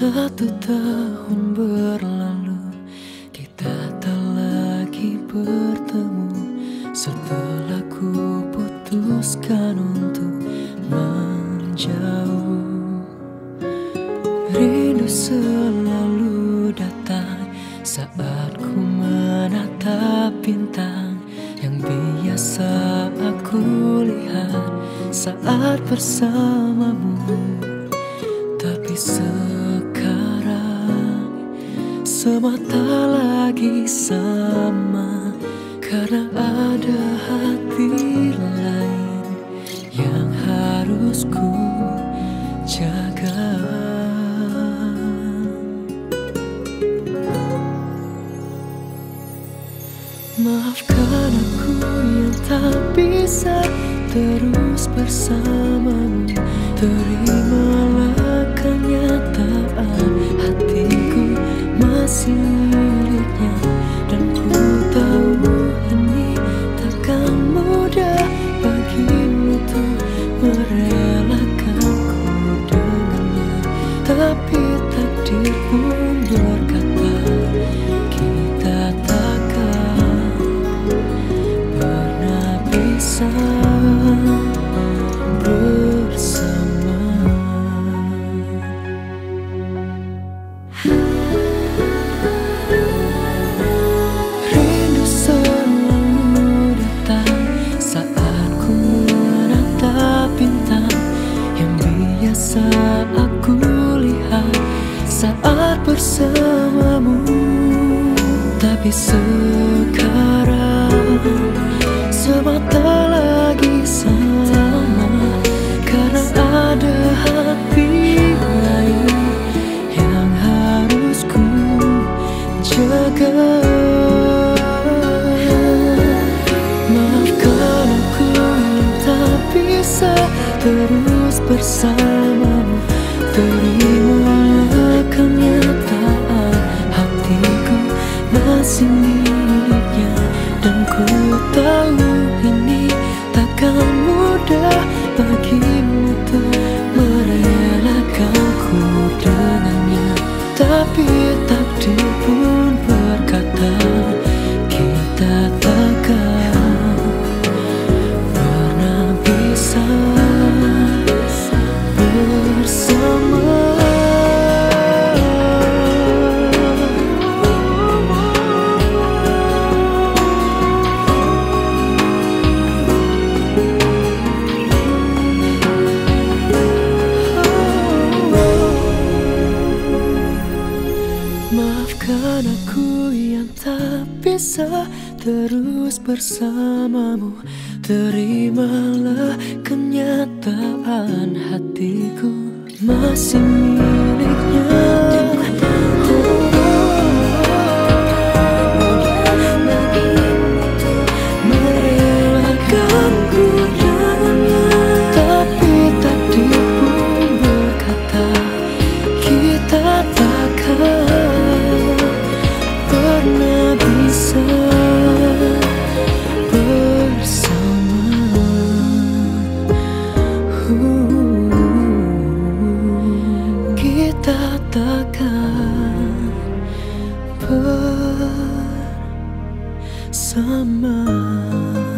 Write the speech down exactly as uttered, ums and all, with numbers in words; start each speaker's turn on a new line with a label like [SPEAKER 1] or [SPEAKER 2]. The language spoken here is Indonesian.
[SPEAKER 1] Satu tahun berlalu, kita tak lagi bertemu. Setelah ku putuskan untuk menjauh, rindu selalu datang saat ku menatap bintang yang biasa aku lihat saat bersamamu. Tapi sekarang semua tak lagi sama, karena ada hati lain yang harus ku jaga. Maafkan aku yang tak bisa terus bersamamu. Terimalah kenyataan, hatiku masih miliknya. Dan ku tahu ini takkan mudah bagimu untuk merelakanku dengannya. Tapi takdir pun berkata kita takkan pernah bisa bersama. Rindu selalu datang saat ku menatap bintang yang biasa aku lihat saat bersamamu. Tapi sekarang semua tak lagi sama, karena ada hati lain yang harus ku jaga. Maafkan aku yang tak bisa terus bersamamu. Terimalah kenyataan, hatiku masih miliknya. Dan ku tahu ini takkan mudah bagimu untuk merelakanku dengannya. Tapi takdir pun berkata kita takkan pernah bisa bersama. Maafkan aku yang tak bisa terus bersamamu. Terimalah kenyataan, hatiku masih miliknya. Merelakanku dengannya. Tapi takdir pun berkata kita takkan pernah bisa bersama. uh, Kita takkan bersama.